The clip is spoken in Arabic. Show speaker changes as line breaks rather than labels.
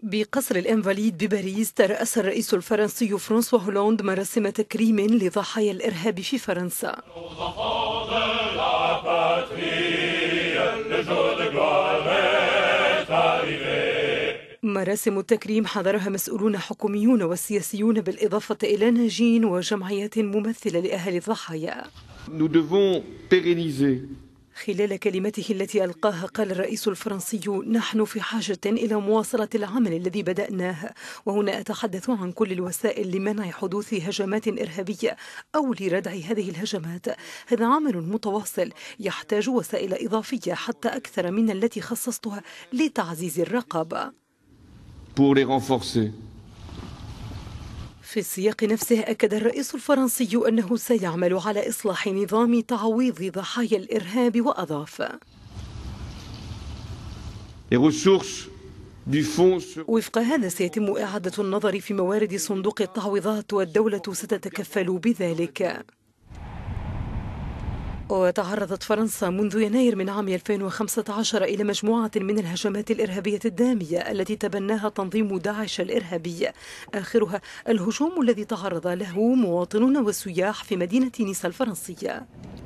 بقصر الإنفاليد بباريس ترأس الرئيس الفرنسي فرانسوا هولاند مراسم تكريم لضحايا الإرهاب في فرنسا. مراسم التكريم حضرها مسؤولون حكوميون وسياسيون بالإضافة إلى ناجين وجمعيات ممثلة لأهل الضحايا. خلال كلمته التي ألقاها قال الرئيس الفرنسي: نحن في حاجة إلى مواصلة العمل الذي بدأناه، وهنا أتحدث عن كل الوسائل لمنع حدوث هجمات إرهابية أو لردع هذه الهجمات. هذا عمل متواصل يحتاج وسائل إضافية حتى أكثر من التي خصصتها لتعزيز الرقابة. في السياق نفسه أكد الرئيس الفرنسي أنه سيعمل على إصلاح نظام تعويض ضحايا الإرهاب، وأضاف: وفق هذا سيتم إعادة النظر في موارد صندوق التعويضات، والدولة ستتكفل بذلك. وتعرضت فرنسا منذ يناير من عام 2015 إلى مجموعة من الهجمات الإرهابية الدامية التي تبناها تنظيم داعش الإرهابي، آخرها الهجوم الذي تعرض له مواطنون وسياح في مدينة نيس الفرنسية.